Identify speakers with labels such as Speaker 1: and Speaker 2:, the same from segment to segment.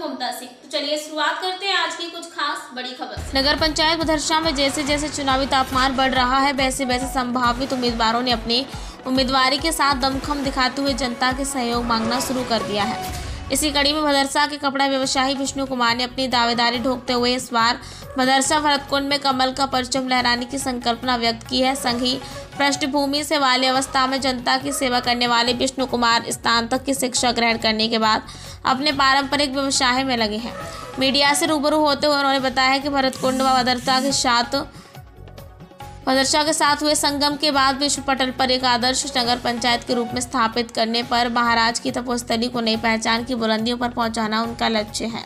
Speaker 1: ममता सिंह। तो चलिए शुरुआत करते हैं आज की कुछ खास बड़ी खबर से। नगर पंचायत भदरसा में जैसे जैसे चुनावी तापमान बढ़ रहा है, वैसे वैसे संभावित उम्मीदवारों ने अपनी उम्मीदवारी के साथ दमखम दिखाते हुए जनता के सहयोग मांगना शुरू कर दिया है। इसी कड़ी में भदरसा के कपड़ा व्यवसायी विष्णु कुमार ने अपनी दावेदारी ठोकते हुए इस बार भदरसा भरतकुंड में कमल का परचम लहराने की संकल्पना व्यक्त की है। संघ ही पृष्ठभूमि से बाल्यावस्था में जनता की सेवा करने वाले विष्णु कुमार स्नातक की शिक्षा ग्रहण करने के बाद अपने पारंपरिक व्यवसाय में लगे हैं। मीडिया से रूबरू होते हुए उन्होंने बताया कि भरतकुंड व भदरसा के साथ हुए संगम के बाद विश्व पटल पर एक आदर्श नगर पंचायत के रूप में स्थापित करने पर महाराज की तपोस्थली को नई पहचान की बुलंदियों पर पहुंचाना उनका लक्ष्य है।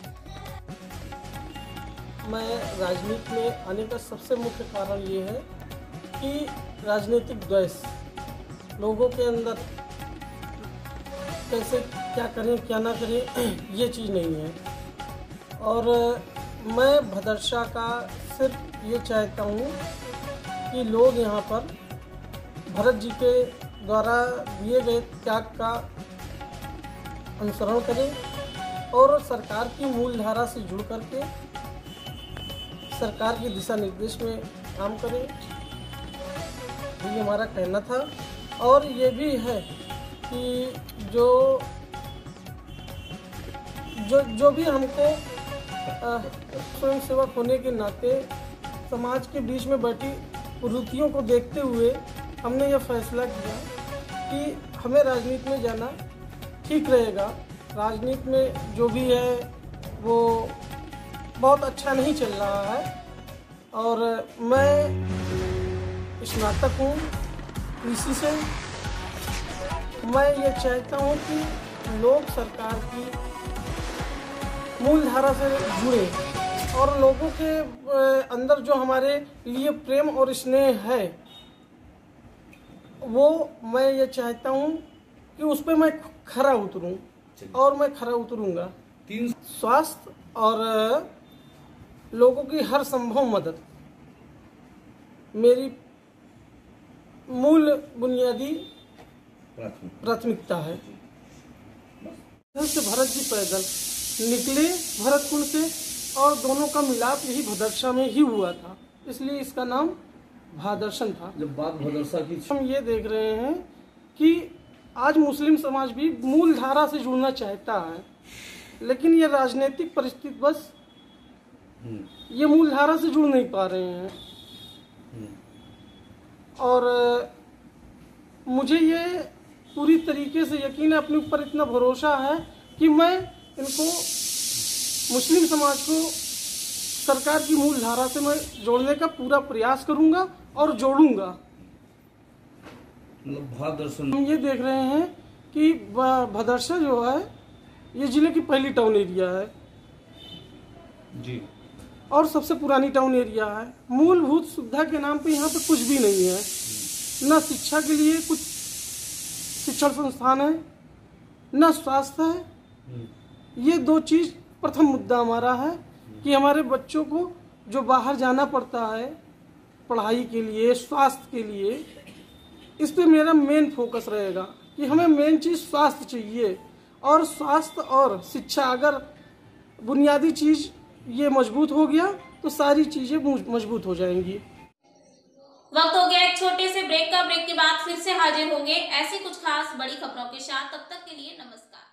Speaker 2: मैं राजनीति में आने का सबसे मुख्य कारण ये है कि राजनीतिक द्वेष लोगों के अंदर कैसे क्या करें क्या ना करें ये चीज़ नहीं है। और मैं भदरसा का सिर्फ ये चाहता हूँ कि लोग यहाँ पर भरत जी के द्वारा दिए गए त्याग का अनुसरण करें और सरकार की मूल धारा से जुड़ करके सरकार के दिशा निर्देश में काम करें, ये हमारा कहना था। और ये भी है कि जो भी हमको स्वयं सेवक होने के नाते समाज के बीच में बैठी कुरीतियों को देखते हुए हमने यह फैसला किया कि हमें राजनीति में जाना ठीक रहेगा। राजनीति में जो भी है वो बहुत अच्छा नहीं चल रहा है और मैं स्नातक हूँ कृषि से। मैं ये चाहता हूँ कि लोग सरकार की मूल धारा से जुड़े और लोगों के अंदर जो हमारे लिए प्रेम और स्नेह है वो मैं ये चाहता हूँ कि उस पर मैं खरा उतरूँ और मैं खरा उतरूँगा। स्वास्थ्य और लोगों की हर संभव मदद मेरी मूल बुनियादी प्राथमिकता है। से भरत जी पैदल निकले भरतकुंड से और दोनों का मिलाप यही भदरसा में ही हुआ था, इसलिए इसका नाम भादर्शन था।
Speaker 3: जब बात भदरसा की
Speaker 2: हम ये देख रहे हैं कि आज मुस्लिम समाज भी मूल धारा से जुड़ना चाहता है, लेकिन ये राजनीतिक परिस्थिति बस ये मूल धारा से जुड़ नहीं पा रहे हैं। और मुझे ये पूरी तरीके से यकीन है, अपने ऊपर इतना भरोसा है कि मैं इनको मुस्लिम समाज को सरकार की मूल धारा से मैं जोड़ने का पूरा प्रयास करूंगा और जोड़ूंगा।
Speaker 3: भादरसन
Speaker 2: हम ये देख रहे हैं कि भदरसा जो है ये जिले की पहली टाउन एरिया है
Speaker 3: जी
Speaker 2: और सबसे पुरानी टाउन एरिया है। मूलभूत सुविधा के नाम पे यहाँ पे कुछ भी नहीं है, न शिक्षा के लिए कुछ शिक्षण संस्थान है, न स्वास्थ्य है। ये दो चीज प्रथम मुद्दा हमारा है कि हमारे बच्चों को जो बाहर जाना पड़ता है पढ़ाई के लिए, स्वास्थ्य के लिए, इस पे मेरा मेन फोकस रहेगा कि हमें मेन चीज़ स्वास्थ्य चाहिए। और स्वास्थ्य और शिक्षा अगर बुनियादी चीज़ ये मजबूत हो गया तो सारी चीज़ें मजबूत हो जाएंगी।
Speaker 1: वक्त हो गया एक छोटे से ब्रेक का। ब्रेक के बाद फिर से हाजिर होंगे ऐसी कुछ खास बड़ी खबरों के साथ। तब तक के लिए नमस्कार।